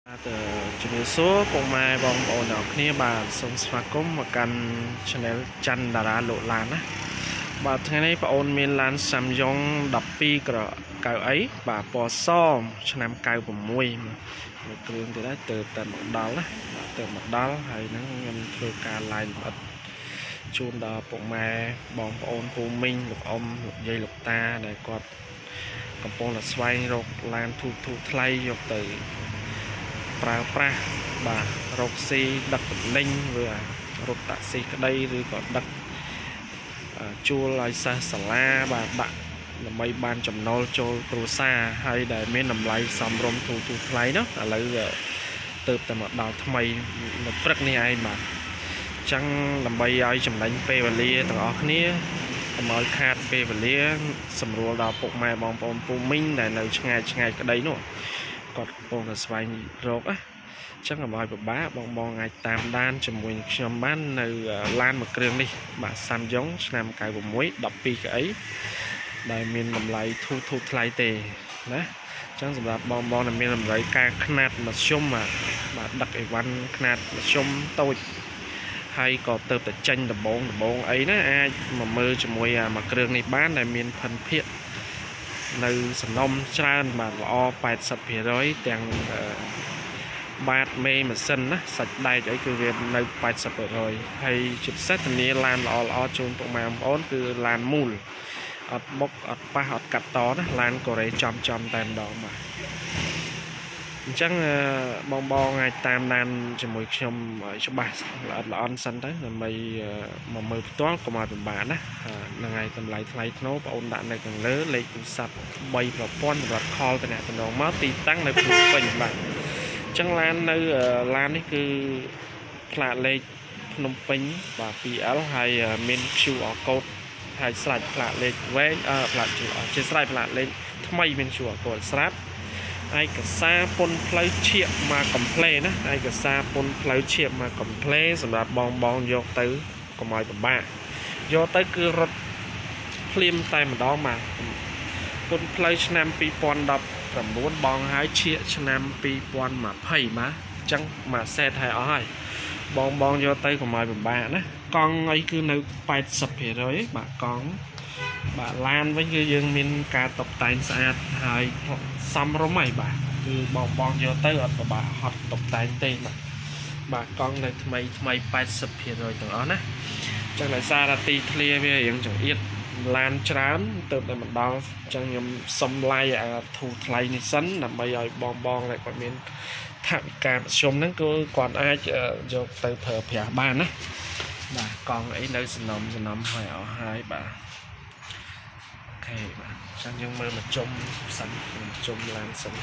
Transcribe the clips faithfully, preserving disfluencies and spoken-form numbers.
từជំរាបសួរពុកម៉ែបងប្អូនទាំងគ្នាបាទសូមស្វាគមន៍មកកាន់ channel ច័ន្ទតារាលោកឡានណាបាទថ្ងៃនេះបងអូនមានឡាន Samsung ដប់ពីរក្រកៅអីបាទពណ៌សឆ្នាំកៅ៦មួយគ្រឿងទៀតហើយទៅតែមកដល់ណាបាទទៅមកដល់ហើយហ្នឹងខ្ញុំធ្វើការ live លម្អិតជូនដល់ពុកម៉ែបងប្អូនពូមីងលោកអ៊ំលោកយាយលោកតាដែលគាត់កំពុងតែស្វែងរកឡានធូរធូរថ្លៃយកទៅប្រើប្រាស់បាទរកស៊ីដឹកទំនិញឬរថតាក់ស៊ីក្តីឬក៏ដឹកជួលឲ្យសិស្សសាលាបាទដាក់ដើម្បីបានចំណូលចូលគ្រួសារហើយដែលមានតម្លៃសមរម្យធូរធូរថ្លៃនោះឥឡូវទៅតែមកដល់ថ្មីនៅព្រឹកនេះឯងបាទអញ្ចឹងដើម្បីឲ្យចំណេញពេលវេលាទាំងអស់គ្នាកុំឲ្យខាតពេលវេលាសម្រួលដល់ពុកម៉ែបងប្អូនពូមីងដែលនៅឆ្ងាយឆ្ងាយក្តីនោះគាត់កំពុងតែស្វែងរកណាអញ្ចឹងកុំឲ្យពិបាកបងបងអាចតាមដានជាមួយនឹងខ្ញុំបាននៅឡានមួយគ្រឿងនេះបាទ Samsung ឆ្នាំកៅ៦ ដប់ពីរកៅអីដែលមានតម្លៃធូរធូរថ្លៃទេណាអញ្ចឹងសម្រាប់បងបងដែលមានតម្រូវការខ្នាតមធ្យមបាទដឹកអីវ៉ាន់ខ្នាតមធ្យមតូចហើយក៏ទៅតែចេញដំបងដំបងអីណាអាចមកមើលជាមួយមួយគ្រឿងនេះបានដែលមានភិនភាគនៅសំណុំច្រើនបាទល្អ ប៉ែតសិបភាគរយ ទាំងបាតមេម៉ាស៊ីនណាសាច់ដែកអីគឺវានៅ ប៉ែតសិបភាគរយ ហើយជាពិសេសធានាឡានល្អល្អជូនពុកម៉ែបងប្អូនគឺឡានមូលអត់បុកអត់ប៉ះអត់កាត់តណាឡានកូរ៉េចំចំតែម្ដងបាទអញ្ចឹងបងបងអាចតាមដានជាមួយខ្ញុំច្បាស់ល្អិតល្អន់សិនទៅដើម្បីមកមើលផ្ទាល់កុំឲ្យពិបាកណាហ្នឹងហើយតម្លៃថ្លៃថ្នូរបងអូនដាក់នៅខាងលើលេខទូរស័ព្ទបីប្រព័ន្ធសម្រាប់ call តំណតំណងមកទីតាំងនៅភ្នំពេញបាទអញ្ចឹងឡាននៅឡាននេះគឺផ្លាកលេខភ្នំពេញបាទ ពីអែល ហើយមាន Q R code ហើយស្រាច់ផ្លាកលេខវែងអឺផ្លាកជាស្រ័យផ្លាកលេខថ្មីមាន Q R code ស្រាប់ឯកសារពន្ធផ្លូវឈាកមកកំ pl េណាឯកសារពន្ធផ្លូវឈាកមកកំ pl េសម្រាប់បងបងយកទៅកុំឲ្យពិបាកយកទៅគឺរត់ភ្លាមតែម្ដងមកពន្ធផ្លូវឆ្នាំពីរពាន់ដប់ប្រាំបួនបងហើយឈាកឆ្នាំពីរពាន់ម្ភៃបាទអញ្ចឹងមកសេតឲ្យអស់ហើយបងបងយកទៅកុំឲ្យពិបាកណាកង់អីគឺនៅ ប៉ែតសិបភាគរយ បាទកង់បាទឡានវិញគឺយើងមានការតុបតែងស្អាតហើយសមរម្យហើយបាទគឺបងបងយកទៅអត់ពិបាកហត់តុបតែងទេបាទបាទកង់នៅថ្មីថ្មី ប៉ែតសិបភាគរយ ទាំងអស់ណាអញ្ចឹងដោយសារតែទីធ្លាវារៀងចង្អៀតឡានច្រើនទៅតែមកដល់អញ្ចឹងខ្ញុំសុំឡាយអាធូរថ្លៃនេះសិនដើម្បីឲ្យបងបងដែលគាត់មានថវិកាមធ្យមហ្នឹងគឺគាត់អាចយកទៅប្រើប្រាស់បានណាបាទកង់អីនៅសំណុំសំណុំហើយអស់ហើយបាទអូខេបាទអញ្ចឹងយើងមើលមកជុំសិនជុំឡានសិន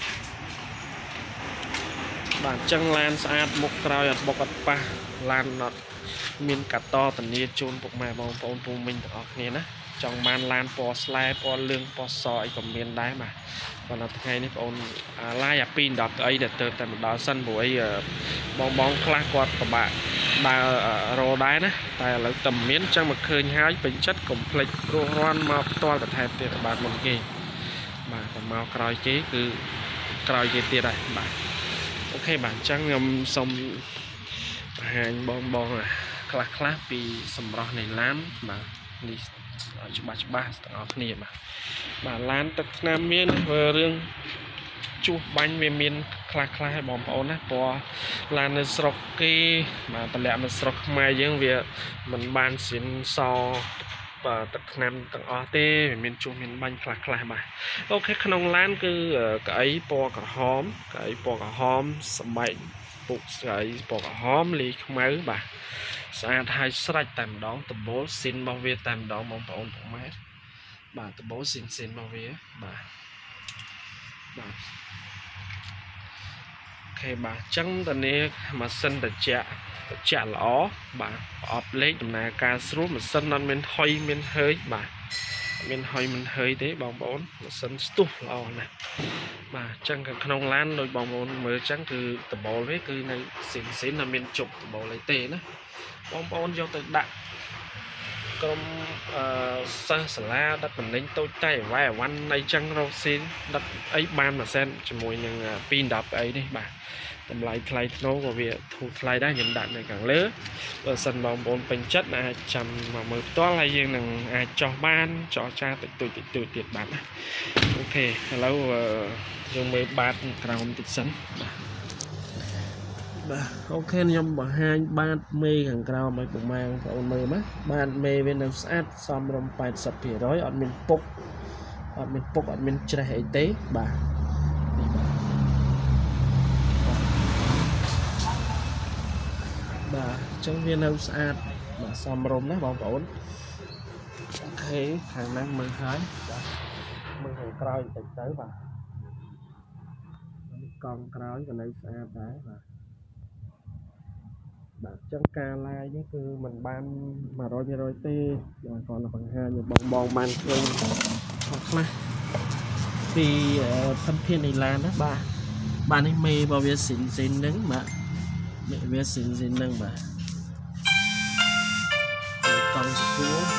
បាទអញ្ចឹងឡានស្អាតមុខក្រោយអត់បុកអត់ប៉ះឡានអត់មានកាត់តធានាជូនពុកម៉ែបងប្អូនពូមីងទាំងអស់គ្នាណាចង់បានឡានពណ៌ស្លែពណ៌លឿងពណ៌សអីក៏មានដែរបាទប៉ុន្តែថ្ងៃនេះបងអូនឡាយអាពីរដប់អីដែលទៅតែមកដល់សិនព្រោះអីបងបងខ្លះគាត់ពិបាកដើររោដែរណាតែឥឡូវតែមានអញ្ចឹងមកឃើញហើយពេញចិត្តកុំភ្លេចរស់រាន់មកផ្ទាល់បន្ថែមទៀតបាទមុនគេបាទទៅមកក្រោយគេគឺក្រោយគេទៀតហើយបាទអូខេបាទអញ្ចឹងខ្ញុំសូមបង្ហាញបងបងខ្លះខ្លះពីសម្រស់នៃឡានបាទនេះច្បាស់ច្បាស់ទាំងអស់គ្នាបាទបាទឡានទឹកថ្នាំមានរឿងជួសបាញ់វាមានខ្លះខ្លះឲ្យបងប្អូនណាព្រោះឡាននៅស្រុកគេបាទតម្លាក់នៅស្រុកខ្មែរយើងវាមិនបានសិនសបាទទឹកថ្នាំទាំងអស់ទេវាមានជួសមានបាញ់ខ្លះខ្លះបាទអូខេក្នុងឡានគឺកៅអីពណ៌ក្រហមកៅអីពណ៌ក្រហមសម្បែកពុកស្រីពណ៌ក្រហមលីខ្មៅបាទស្អាតហើយស្រេចតែម្ដងដបូលស៊ីនរបស់វាតែម្ដងបងប្អូនពុកម៉ែបាទដបូលស៊ីនស៊ីនរបស់វាបាទបាទអូខេបាទអញ្ចឹងតនេះម៉ាស៊ីនត្រជាក់ត្រជាក់ល្អបាទប្រអប់លេខដំណើរការស្រួលម៉ាស៊ីនអត់មានហុយមានហើយបាទមានហុយមិនហើយទេបងប្អូនម៉ាស៊ីនស្ទុះល្អណាស់បាទអញ្ចឹងក្នុងឡានដោយបងប្អូនមើលអញ្ចឹងគឺដបូលវាគឺនៅស៊ីនស៊ីនអត់មានជប់ដបូលអីទេណាបងប្អូនយកទៅដាក់ក្រុមសិស្សសាលាដឹកបណ្ដេញតូចតែវាយអវ៉ាន់នៃចឹងរកស៊ីដឹកអីបានមួយសែនជាមួយនឹងពីរដប់អីនេះបាទតម្លៃថ្លៃធ្នូក៏វាធូរថ្លៃដែរខ្ញុំដាក់នៅខាងលើបើសិនបងប្អូនពេញចិត្តអាចចាំមកមើលផ្ទាល់ហើយយើងនឹងអាចចោះបានចោះចាតិចតួចតិចតួចទៀតបាទអូខេឥឡូវយើងមើលបាតក្រោមតិចសិនបាទបាទអូខេខ្ញុំបង្ហាញបាតមេខាងក្រោមឲ្យពុកម៉ែបងប្អូនមើលមកបាតមេវានៅស្អាតសមរម្យ eighty percent អត់មានពុកអត់មានពុកអត់មានច្រេះអីទេបាទនេះបាទបាទអញ្ចឹងវានៅស្អាតបាទសមរម្យណាបងប្អូនអូខេខាងហ្នឹងមើលហើយបាទមើលខាងក្រោយបន្តិចទៅបាទនេះកង់ក្រោយក៏នៅស្អាតដែរបាទបាទចឹងការឡាយនេះគឺมันបាន one hundred percent ទេយើងគ្រាន់តែបង្ហាញបងបងបានឃើញខ្លះពីធនធាននៃឡានណាបាទបាទនេះមេរបស់វាស៊ីនស៊ីនហ្នឹងបាទមេវាស៊ីនស៊ីនហ្នឹងបាទកង់ស្គួរ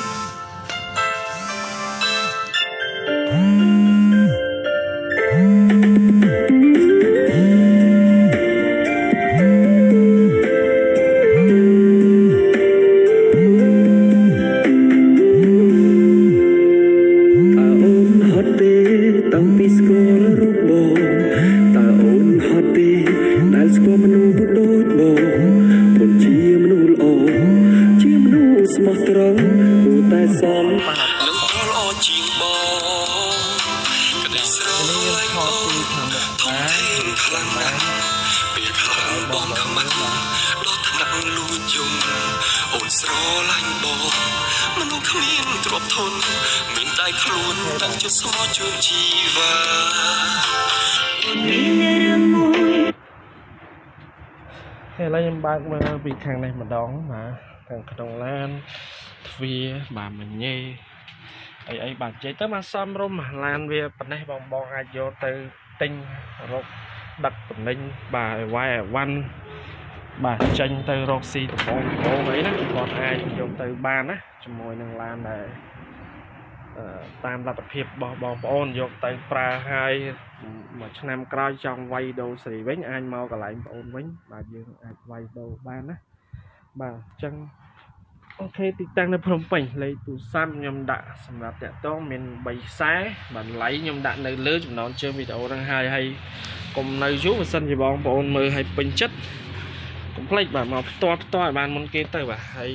ឥឡូវខ្ញុំបើកមើលពីខាងនេះម្ដងបាទខាងក្នុងឡានទ្វារបាទមញ៉េអីអីបាទនិយាយទៅមកសំរុំឡានវាប៉ុណ្ណេះបងបងអាចយកទៅទិញរកដឹកបណ្ដេញបាទវាយអវ៉ាន់បាទចេញទៅរកស៊ីតំបងតំបងអីណាគាត់អាចយកទៅបានណាជាមួយនឹងឡានដែលតាមលទ្ធភាពរបស់បងប្អូនយកទៅប្រើហើយមួយឆ្នាំក្រោយចង់វាយដូរសេរីវិញអាចមកកន្លែងបងប្អូនវិញបាទយើងអាចវាយដូរបានណាបាទអញ្ចឹងអូខេទីតាំងនៅភ្នំពេញលេខទូរស័ព្ទខ្ញុំដាក់សម្រាប់តាក់ទងមានthreeខ្សែបន្លៃខ្ញុំដាក់នៅលើចំណងជើងវីដេអូហ្នឹងហើយហើយកុំនៅយូរបើសិនជាបងប្អូនមើលឲ្យពេញចិត្តកុំភ្លេចបាទមកផ្ទាល់ផ្ទាល់ឲ្យបានមុនគេទៅបាទហើយ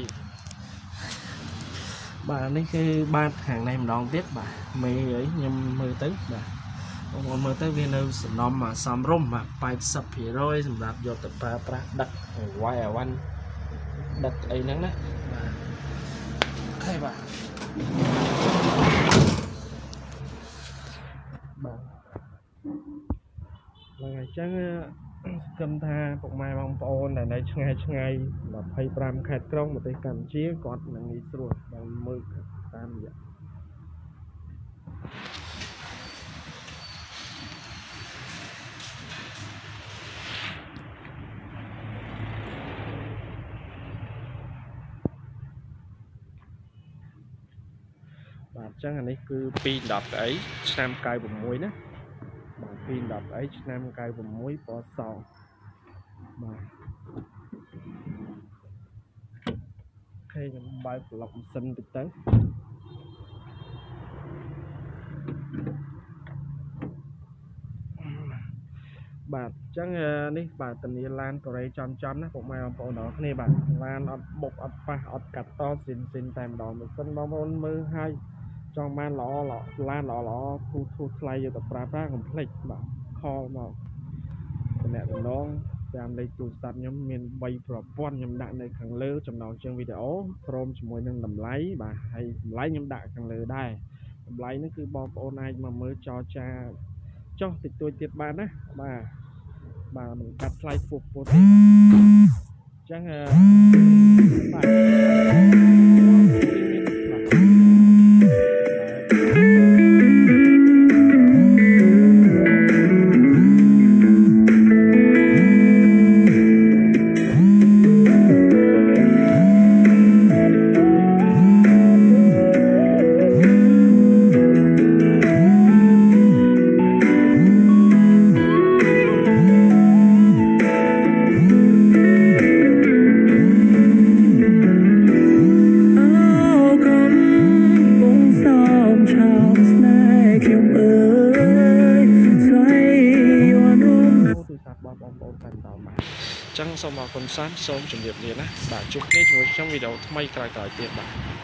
បាទនេះគឺបាតខាងនេះម្ដងទៀតបាទមេអីខ្ញុំមើលទៅបាទបងប្អូនមើលទៅវានៅសំណុំសំរុំបាទeighty percent សម្រាប់យកទៅប្រើប្រាស់ដឹកវាយអវ៉ាន់ដឹកអីហ្នឹងណាបាទអូខេបាទបាទហ្នឹងហើយអញ្ចឹងគិតថាពុកម៉ែបងប្អូនដែលនៅឆ្ងាយឆ្ងាយtwenty-fiveខេត្តក្រុងប្រទេសកម្ពុជាគាត់នឹងងាយស្រួលដល់មើលតាមរយៈបាទអញ្ចឹងអានេះគឺtwo tenក្អីឆ្នាំninety-sixណាបាទtwo tenក្អីឆ្នាំninety-sixពណ៌សបាទអូខេខ្ញុំបើកប្លុកម៉ាស៊ីនតិចទៅបាទអញ្ចឹងនេះបាទធានាឡានកូរ៉េចំចំណាពុកម៉ែបងប្អូនទាំងគ្នាបាទឡានអត់បុកអត់ប៉ះអត់កាត់តស៊ីនស៊ីនតែម្ដងបើសិនបងប្អូនមើលឲ្យចង់បានល្អល្អឡានល្អល្អធូរធូរថ្លៃយកទៅប្រើប្រាស់កុំភ្លេចបាទខលមកតំណែងតំណងតាមលេខទូរស័ព្ទខ្ញុំមានthreeប្រព័ន្ធខ្ញុំដាក់នៅខាងលើចំណងជើងវីដេអូព្រមជាមួយនឹងតម្លៃបាទហើយតម្លៃខ្ញុំដាក់ខាងលើដែរតម្លៃនេះគឺបងប្អូនអាចមកមើលចរចាចុះតិចតួចទៀតបានណាបាទបាទមិនកាត់ថ្លៃពោះពោះទេបាទអញ្ចឹងបាទរបស់បងប្អូនតាមតបានអញ្ចឹងសូមអរគុណសាមសូមជម្រាបលាណាបាទជួបគ្នាជាមួយខ្ញុំវីដេអូថ្មីក្រោយៗទៀតបាទ